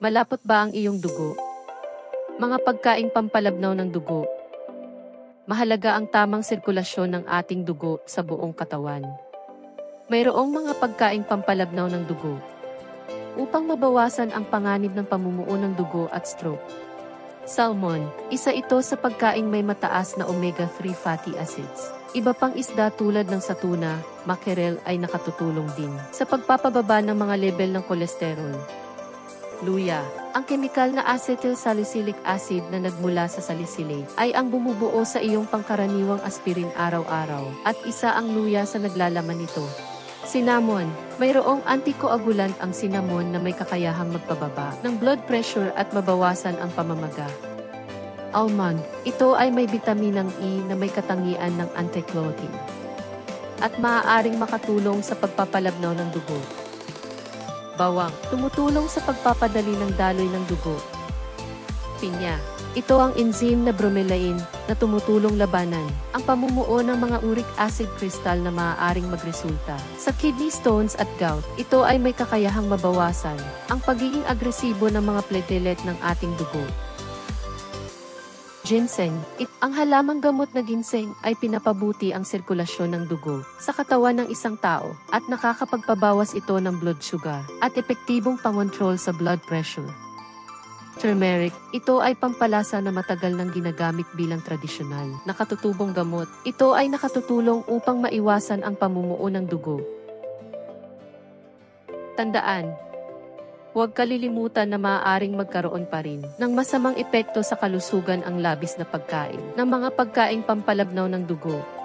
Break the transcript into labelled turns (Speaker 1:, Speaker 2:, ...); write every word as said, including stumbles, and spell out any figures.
Speaker 1: Malapot ba ang iyong dugo? Mga pagkaing pampalabnaw ng dugo. Mahalaga ang tamang sirkulasyon ng ating dugo sa buong katawan. Mayroong mga pagkaing pampalabnaw ng dugo upang mabawasan ang panganib ng pamumuo ng dugo at stroke. Salmon, isa ito sa pagkaing may mataas na omega three fatty acids. Iba pang isda tulad ng sa tuna, mackerel ay nakatutulong din sa pagpapababa ng mga level ng kolesterol. Luya, ang kemikal na acetyl salicylic acid na nagmula sa salicylate ay ang bumubuo sa iyong pangkaraniwang aspirin araw-araw at isa ang luya sa naglalaman nito. Cinnamon, mayroong anticoagulant ang cinnamon na may kakayahang magpababa ng blood pressure at mabawasan ang pamamaga. Almond, ito ay may bitaminang E na may katangian ng anti-clotting at maaaring makatulong sa pagpapalabnaw ng dugo. Bawang, tumutulong sa pagpapadali ng daloy ng dugo. Pinya, ito ang enzyme na bromelain na tumutulong labanan ang pamumuo ng mga uric acid crystal na maaaring magresulta sa kidney stones at gout. Ito ay may kakayahang mabawasan ang pagiging agresibo ng mga platelet ng ating dugo. Ginseng, it, ang halamang gamot na ginseng ay pinapabuti ang sirkulasyon ng dugo sa katawan ng isang tao at nakakapagpabawas ito ng blood sugar at epektibong pangontrol sa blood pressure. Turmeric, ito ay pampalasa na matagal nang ginagamit bilang tradisyonal na katutubong gamot. Ito ay nakatutulong upang maiwasan ang pamumuo ng dugo. Tandaan, huwag kalilimutan na maaaring magkaroon pa rin ng masamang epekto sa kalusugan ang labis na pagkain ng mga pagkaing pampalabnaw ng dugo.